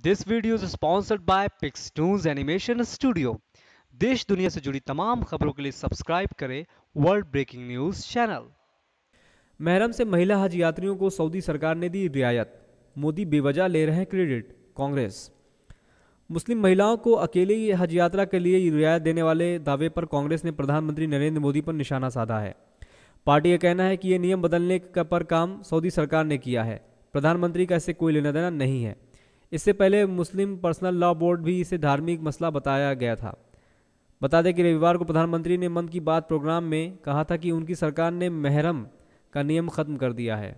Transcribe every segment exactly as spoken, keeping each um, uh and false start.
This video is sponsored by Pixtoons animation studio. देश दुनिया से जुड़ी तमाम खबरों के लिए सब्सक्राइब करें वर्ल्ड ब्रेकिंग न्यूज चैनल। मेहरम से महिला हज यात्रियों को सऊदी सरकार ने दी रियायत, मोदी बेवजह ले रहे हैं क्रेडिट। कांग्रेस मुस्लिम महिलाओं को अकेले हज यात्रा के लिए रियायत देने वाले दावे पर कांग्रेस ने प्रधानमंत्री नरेंद्र मोदी पर निशाना साधा है। पार्टी का कहना है कि यह नियम बदलने का पर काम सऊदी सरकार ने किया है, प्रधानमंत्री का इससे कोई लेना देना नहीं है। इससे पहले मुस्लिम पर्सनल लॉ बोर्ड भी इसे धार्मिक मसला बताया गया था। बता दें कि रविवार को प्रधानमंत्री ने मन की बात प्रोग्राम में कहा था कि उनकी सरकार ने मेहरम का नियम खत्म कर दिया है।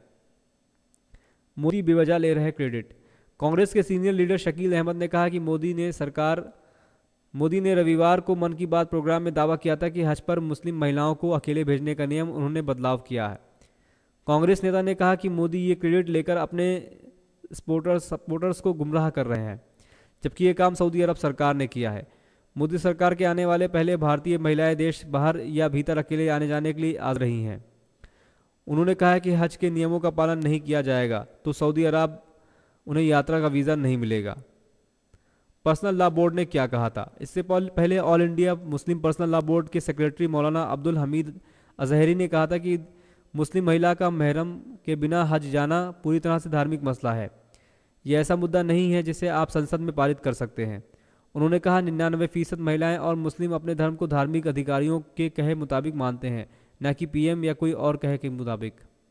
मोदी बेवजह ले रहे क्रेडिट। कांग्रेस के सीनियर लीडर शकील अहमद ने कहा कि मोदी ने सरकार मोदी ने रविवार को मन की बात प्रोग्राम में दावा किया था कि हज पर मुस्लिम महिलाओं को अकेले भेजने का नियम उन्होंने बदलाव किया है। कांग्रेस नेता ने कहा कि मोदी ये क्रेडिट लेकर अपने सपोर्टर्स सपोर्टर्स को गुमराह कर रहे हैं, जबकि ये काम सऊदी अरब सरकार ने किया है। मोदी सरकार के आने वाले पहले भारतीय महिलाएं देश बाहर या भीतर अकेले आने जाने के लिए आ रही हैं। उन्होंने कहा कि हज के नियमों का पालन नहीं किया जाएगा तो सऊदी अरब उन्हें यात्रा का वीज़ा नहीं मिलेगा। पर्सनल लॉ बोर्ड ने क्या कहा था? इससे पहले all India Muslim personal law board के सेक्रेटरी मौलाना अब्दुल हमीद अजहरी ने कहा था कि मुस्लिम महिला का मेहरम के बिना हज जाना पूरी तरह से धार्मिक मसला है। यह ऐसा मुद्दा नहीं है जिसे आप संसद में पारित कर सकते हैं। उन्होंने कहा निन्यानवे फीसद महिलाएं और मुस्लिम अपने धर्म को धार्मिक अधिकारियों के कहे मुताबिक मानते हैं, न कि पीएम या कोई और कहे के मुताबिक।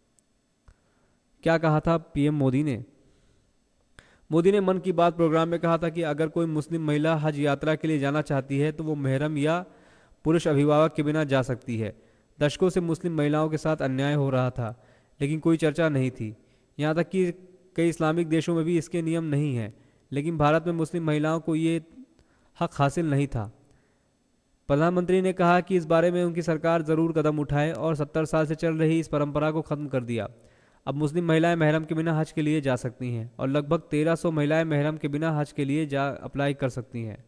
क्या कहा था पीएम मोदी ने? मोदी ने मन की बात प्रोग्राम में कहा था कि अगर कोई मुस्लिम महिला हज यात्रा के लिए जाना चाहती है तो वो मेहरम या पुरुष अभिभावक के बिना जा सकती है। दशकों से मुस्लिम महिलाओं के साथ अन्याय हो रहा था, लेकिन कोई चर्चा नहीं थी। यहाँ तक कि कई इस्लामिक देशों में भी इसके नियम नहीं हैं, लेकिन भारत में मुस्लिम महिलाओं को ये हक हासिल नहीं था। प्रधानमंत्री ने कहा कि इस बारे में उनकी सरकार ज़रूर कदम उठाए और सत्तर साल से चल रही इस परंपरा को ख़त्म कर दिया। अब मुस्लिम महिलाएं मेहरम के बिना हज के लिए जा सकती हैं और लगभग तेरह सौ महिलाएं मेहरम के बिना हज के लिए जा अप्लाई कर सकती हैं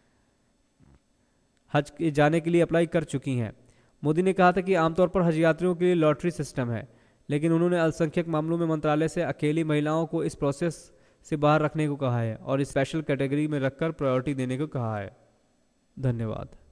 हज के जाने के लिए अप्लाई कर चुकी हैं। मोदी ने कहा था कि आमतौर पर हज यात्रियों के लिए लॉटरी सिस्टम है, लेकिन उन्होंने अल्पसंख्यक मामलों में मंत्रालय से अकेली महिलाओं को इस प्रोसेस से बाहर रखने को कहा है और इस स्पेशल कैटेगरी में रखकर प्रायोरिटी देने को कहा है। धन्यवाद।